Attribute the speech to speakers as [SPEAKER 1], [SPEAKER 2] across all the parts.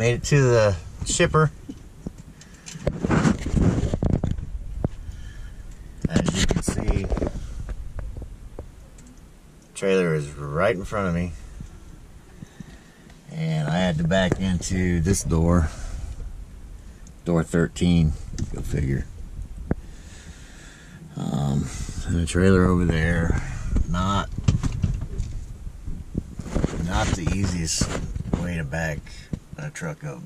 [SPEAKER 1] Made it to the shipper. As you can see, the trailer is right in front of me. And I had to back into this door. Door 13, go figure. And the trailer over there, not the easiest way to back a truck up,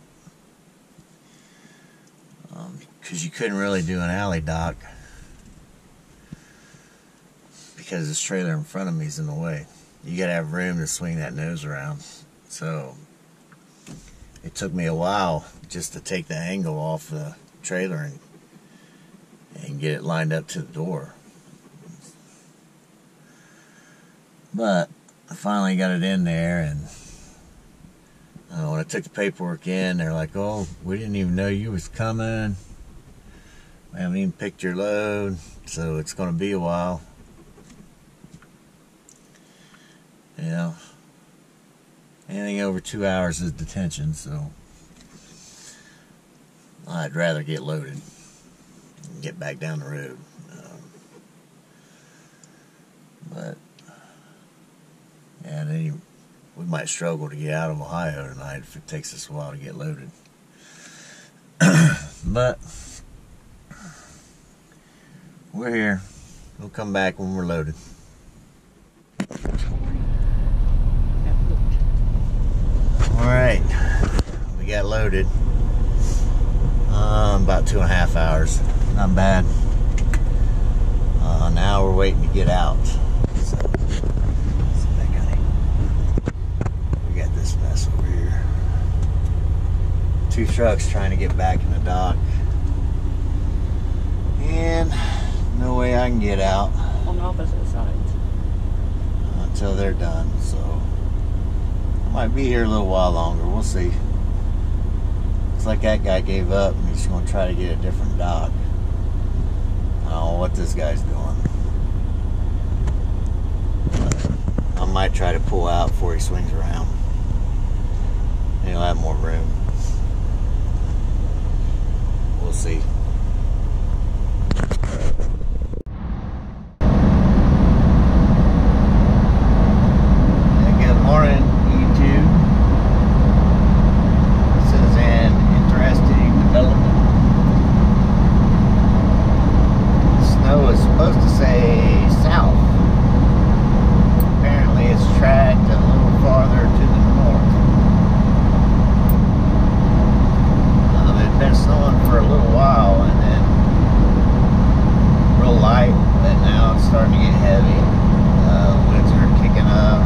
[SPEAKER 1] because you couldn't really do an alley dock because this trailer in front of me is in the way. You gotta have room to swing that nose around. So it took me a while just to take the angle off the trailer and get it lined up to the door. But I finally got it in there, and when I took the paperwork in, they're like, "Oh, we didn't even know you was coming. We haven't even picked your load, so it's going to be a while." Yeah. Anything over 2 hours is detention, so I'd rather get loaded and get back down the road. But yeah, then we might struggle to get out of Ohio tonight if it takes us a while to get loaded. But we're here. We'll come back when we're loaded. Alright, we got loaded. About 2.5 hours. Not bad. Now we're waiting to get out. So, we got this mess over here. 2 trucks trying to get back in the dock. And no way I can get out.
[SPEAKER 2] On opposite sides.
[SPEAKER 1] Until they're done, so might be here a little while longer. We'll see. Looks like that guy gave up and he's going to try to get a different dock. I don't know what this guy's doing. But I might try to pull out before he swings around. He'll have more room. We'll see. Good morning, YouTube. This is an interesting development. The snow is supposed to say south. Apparently it's tracked a little farther to the north. It's been snowing for a little while and then real light, but now it's starting to get heavy. Winds are kicking up.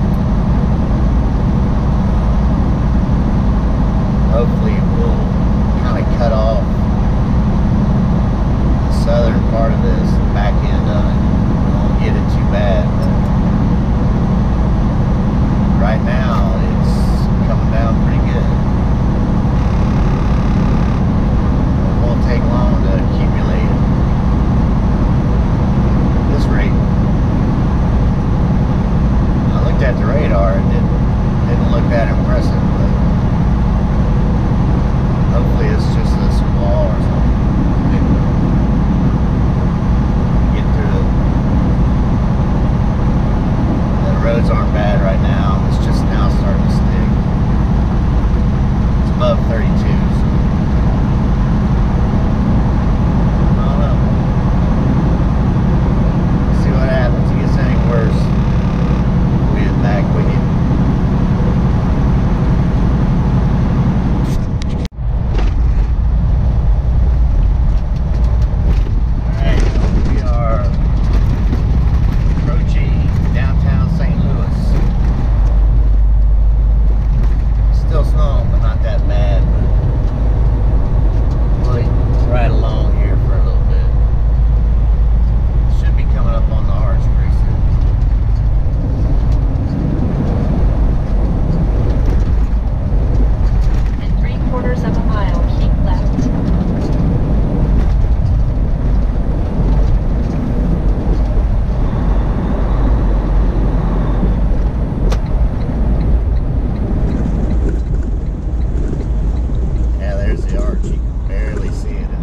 [SPEAKER 1] Hopefully we'll kind of cut off the southern part of this, the back end of it. We won't get it too bad. But right now it's coming down pretty good. It won't take long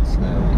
[SPEAKER 1] snow.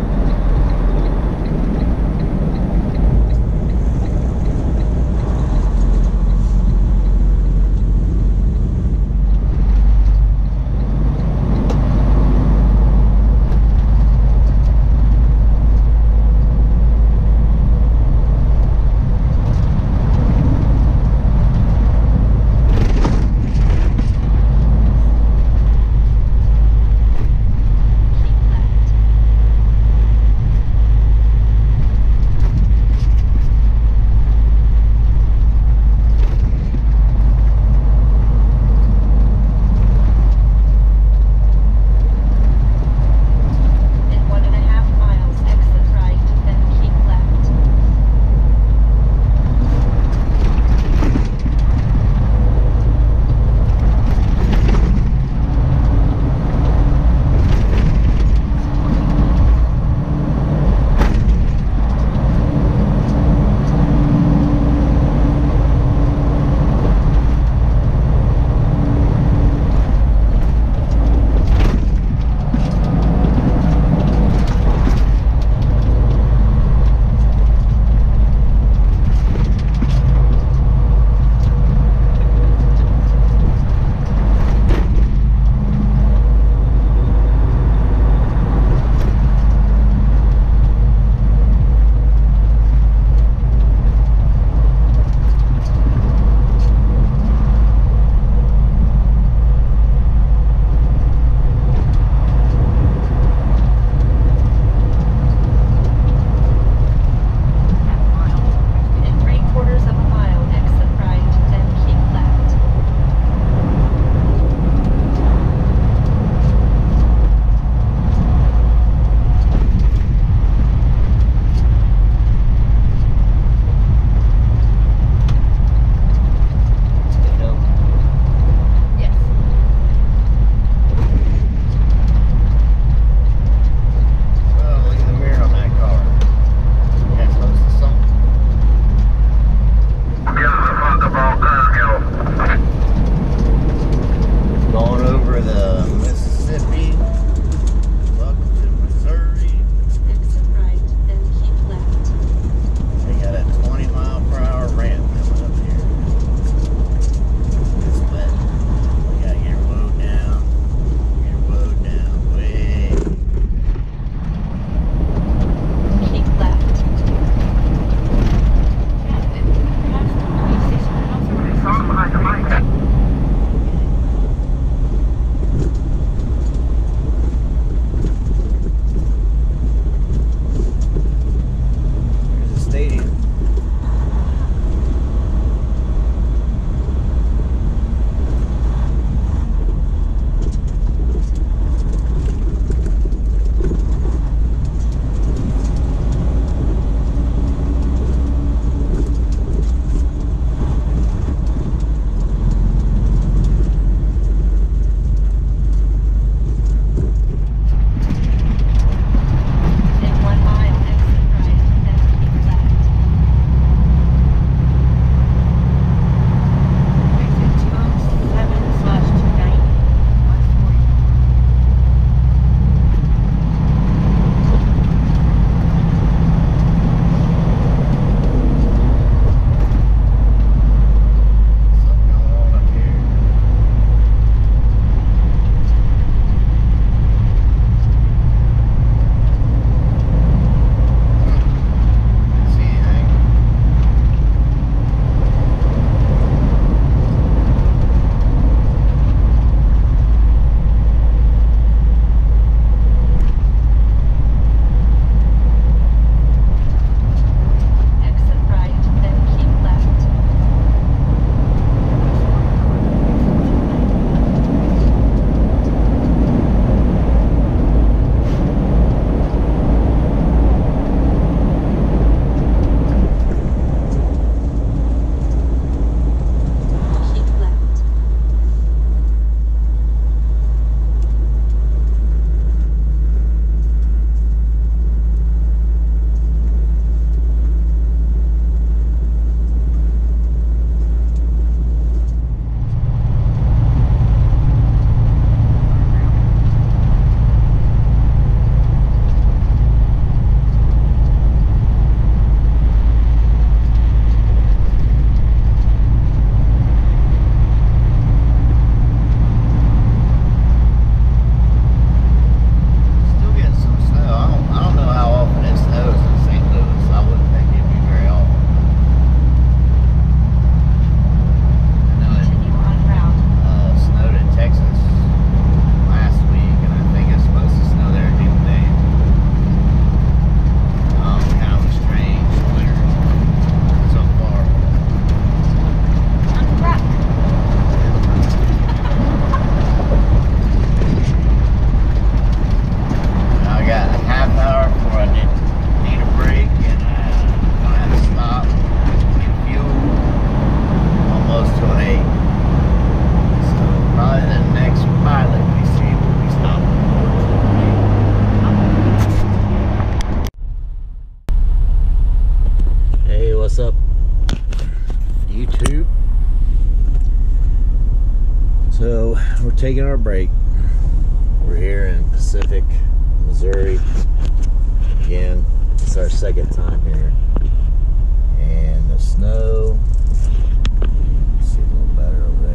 [SPEAKER 1] taking our break. We're here in Pacific, Missouri. Again, it's our second time here. And the snow, see a little better over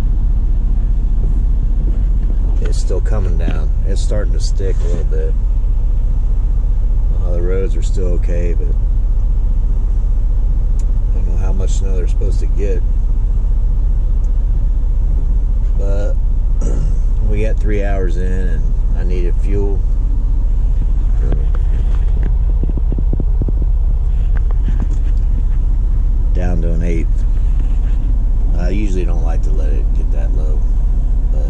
[SPEAKER 1] there. It's still coming down. It's starting to stick a little bit. The roads are still okay, but I don't know how much snow they're supposed to get. But we got 3 hours in and I needed fuel. Down to an 1/8. I usually don't like to let it get that low, but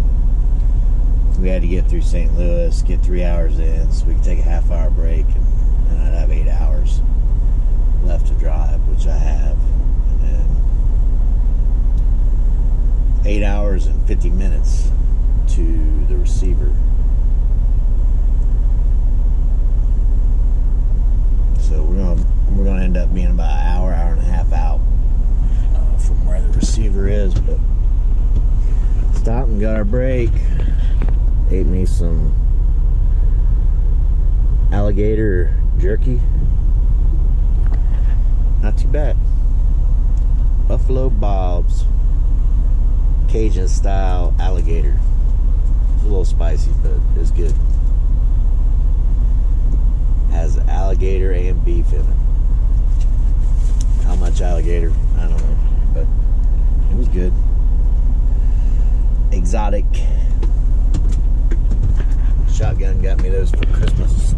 [SPEAKER 1] we had to get through St. Louis, get 3 hours in so we could take a half-hour break, and then I'd have 8 hours left to drive, which I have. And then 8 hours and 50 minutes to the receiver. So we're gonna end up being about an hour and a half out from where the receiver is, but stopped and got our break. Ate me some alligator jerky. Not too bad. Buffalo Bob's Cajun style alligator. It's a little spicy, but it's good. Has alligator and beef in it. How much alligator? I don't know, but it was good. Exotic. Shotgun got me those for Christmas.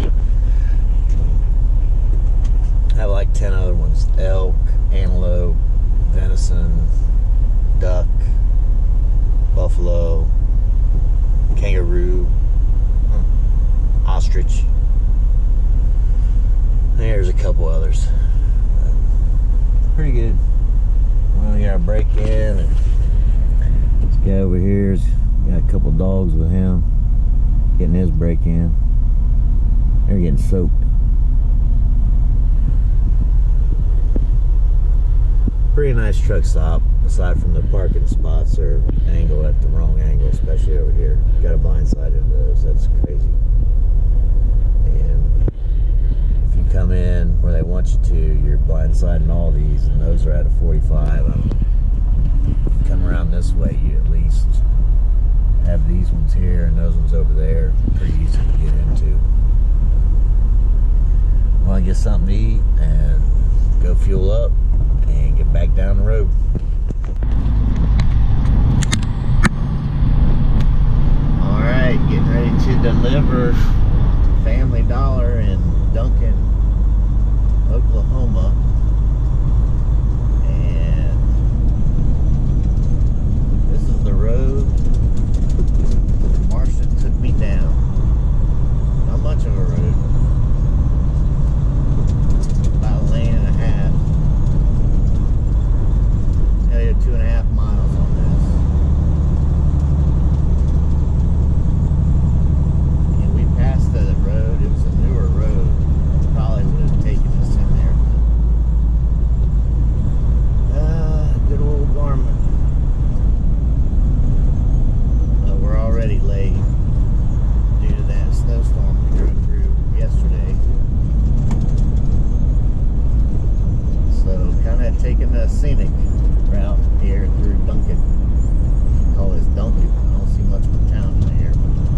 [SPEAKER 1] I have like 10 other ones. Elk, antelope, venison, duck, buffalo, kangaroo, ostrich. There's a couple others. Pretty good. We're gonna get our break in. And this guy over here's got a couple dogs with him. Getting his break in. They're getting soaked. Pretty nice truck stop, aside from the parking spots are angled at the wrong angle, especially over here. Got a blind side into those, that's crazy. And if you come in where they want you to, you're blindsiding all these, and those are at a 45. Come around this way, you at least have these ones here and those ones over there. Pretty easy to get into. Want to get something to eat and go fuel up and get back down the road. Alright, getting ready to deliver Family Dollar in Duncan, Oklahoma. And this is the road Marston took me down. Not much of a road. About a lane and a half. Nearly 2.5 miles on this. And we passed the road. It was a newer road. Probably would have taken us in there. Good old Garmin. We're already late due to that snowstorm we drove through yesterday. So kind of taking the scenic route here through Duncan. Call this Duncan. I don't see much of a town in here.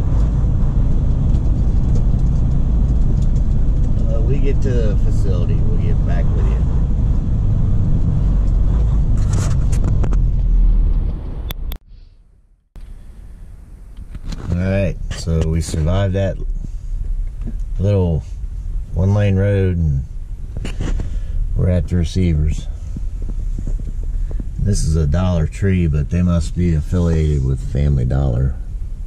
[SPEAKER 1] We get to the facility, we'll get back with you. Alright, so we survived that little one-lane road and we're at the receivers. This is a Dollar Tree, but they must be affiliated with Family Dollar.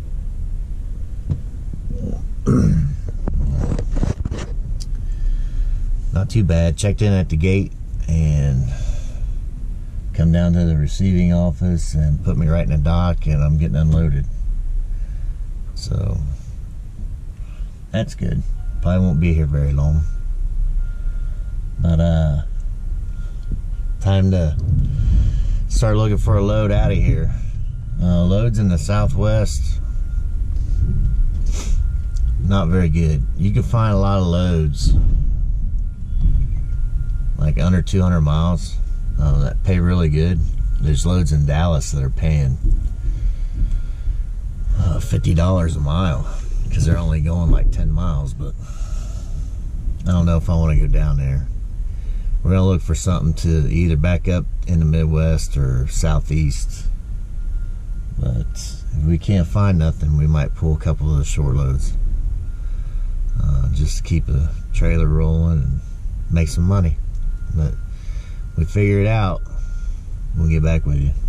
[SPEAKER 1] Not too bad. Checked in at the gate and come down to the receiving office and put me right in the dock, and I'm getting unloaded. So that's good. Probably won't be here very long. But time to start looking for a load out of here. Loads in the Southwest, not very good. You can find a lot of loads like under 200 miles that pay really good. There's loads in Dallas that are paying $50 a mile because they're only going like 10 miles, but I don't know if I want to go down there. We're gonna look for something to either back up in the Midwest or Southeast, but if we can't find nothing, we might pull a couple of the short loads just to keep a trailer rolling and make some money. But we figure it out. We'll get back with you.